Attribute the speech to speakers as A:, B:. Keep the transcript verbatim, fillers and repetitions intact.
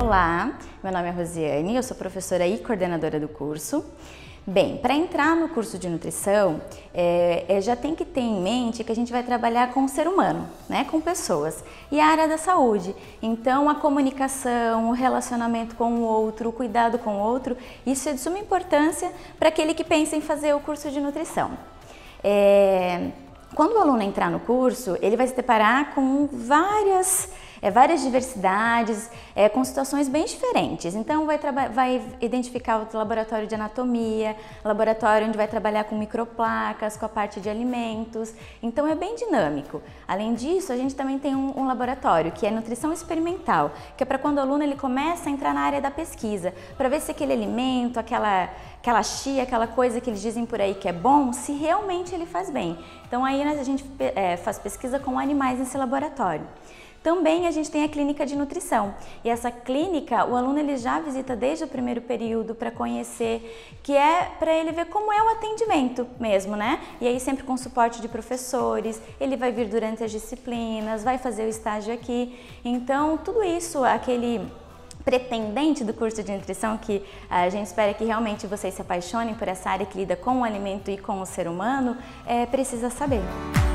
A: Olá, meu nome é Rosiane, eu sou professora e coordenadora do curso. Bem, para entrar no curso de nutrição, é, é, já tem que ter em mente que a gente vai trabalhar com o ser humano, né, com pessoas, e a área da saúde. Então, a comunicação, o relacionamento com o outro, o cuidado com o outro, isso é de suma importância para aquele que pensa em fazer o curso de nutrição. É, quando o aluno entrar no curso, ele vai se deparar com várias É, várias diversidades, é, com situações bem diferentes. Então vai, vai identificar o laboratório de anatomia, laboratório onde vai trabalhar com microplacas, com a parte de alimentos. Então é bem dinâmico. Além disso, a gente também tem um, um laboratório que é nutrição experimental, que é para quando o aluno ele começa a entrar na área da pesquisa, para ver se aquele alimento, aquela, aquela chia, aquela coisa que eles dizem por aí que é bom, se realmente ele faz bem. Então aí a gente é, faz pesquisa com animais nesse laboratório. Também a gente tem a clínica de nutrição, e essa clínica o aluno ele já visita desde o primeiro período para conhecer, que é para ele ver como é o atendimento mesmo, né? E aí sempre com suporte de professores, ele vai vir durante as disciplinas, vai fazer o estágio aqui, então tudo isso, aquele pretendente do curso de nutrição, que a gente espera que realmente vocês se apaixonem por essa área que lida com o alimento e com o ser humano, é, precisa saber.